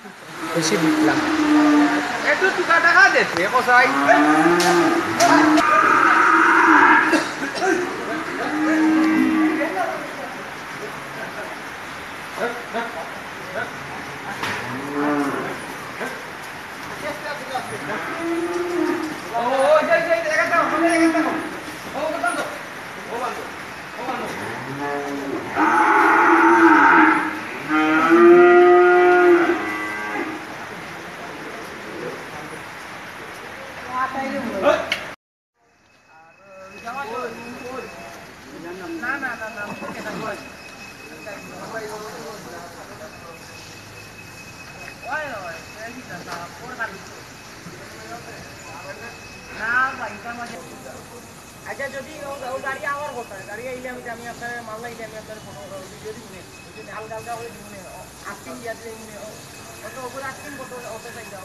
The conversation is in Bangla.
বেশি বিকলাম একটু টাকা টাকা দিচ্ছে কসাই আচ্ছা যদি গাড়ি আমার কথা গাড়ি আইলে আমি আপনার মাল আইলে আমি আপনার ফটো ভিডিও দিব হালকা হালকা করে দিব আস্কিং দিয়া দিলে অত ওপরে আস্কিং কত অত চাই